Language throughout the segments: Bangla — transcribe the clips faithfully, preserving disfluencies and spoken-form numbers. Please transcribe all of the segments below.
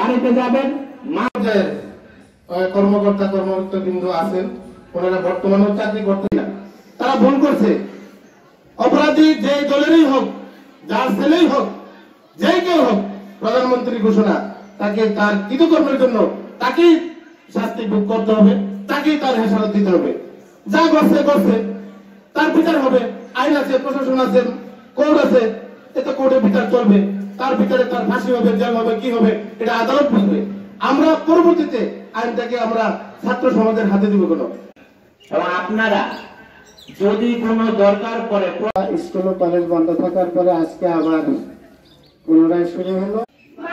বাড়িতে যাবেন। মাঝের কর্মকর্তা কর্মকর্তা বিন্দু আছেন, ওনারা বর্তমানে চাকরি করতেন না, তারা ভুল করছে। অপরাধী যে দলেরই হোক, যার ছেলেই হোক, যে কেউ হোক, প্রধানমন্ত্রী ঘোষণা, তাকে তার কৃতকর্মের জন্য তাকেই শাস্তি ভোগ করতে হবে, তাকেই তার হেসারত দিতে হবে। যা করছে করছে, তার বিচার হবে। আইন আছে, প্রশাসন আছে, কোর্ট আছে, এতে কোর্টের বিচার চলবে। তার ভিতরে তার ফাঁসি হবে, জেল হবে, কি হবে এটা আদালত বুঝবে। আমরা পরবর্তীতে আইনটাকে আমরা ছাত্র সমাজের হাতে দিব। কোনো এবং আপনারা যদি কোনো দরকার পড়ে, স্কুল ও কলেজ বন্ধ থাকার পরে আজকে আবার পুনরায় শুরু হলো।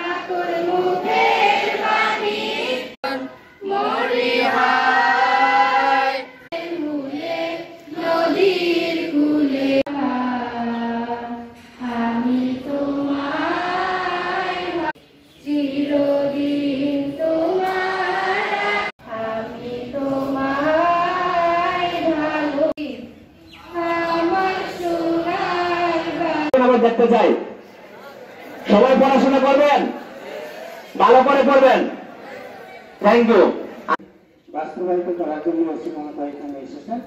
দেখতে চাই সবাই পড়াশোনা করবেন, ভালো করে পড়বেন। Thank you. বাস্তবায়িত করার জন্য আজকে মমতা এখানে এসেছেন।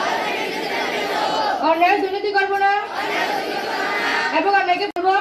অন্যায় দুর্নীতি করবো না এবং অন্যায়কে করবো।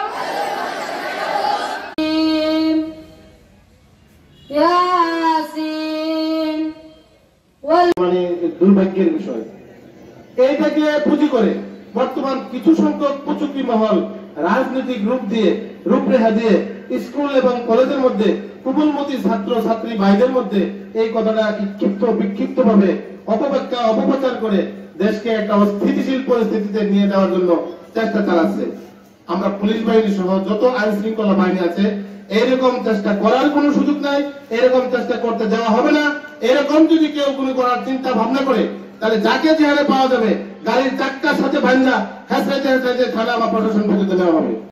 মানে দুর্ভাগ্যের বিষয়, এইটাকে পুঁজি করে বর্তমান কিছু সংখ্যক কুচুকি মহল রাজনৈতিক রূপ দিয়ে রূপরেখা দিয়ে স্কুল এবং কলেজের মধ্যে কুবলমতি ছাত্র ছাত্রী ভাইদের মধ্যে এই কথাটা ক্ষিপ্ত বিক্ষিপ্ত ভাবে অপব্যাখ্যা অপপ্রচার করে দেশকে একটা অস্থিতিশীল পরিস্থিতিতে নিয়ে যাওয়ার জন্য চেষ্টা চালাচ্ছে। আমরা পুলিশ বাহিনী সহ যত আইন শৃঙ্খলা বাহিনী আছে, এইরকম চেষ্টা করার কোনো সুযোগ নাই, এরকম চেষ্টা করতে যাওয়া হবে না। এরকম যদি কেউ কোনো করার চিন্তা ভাবনা করে, তাহলে যাকে যেখানে পাওয়া যাবে গাড়ির চাক্কার সাথে বান্ধা হেসড়াইতে হেসড়াইতে থানা বা প্রশাসন পর্যন্ত নেওয়া হবে।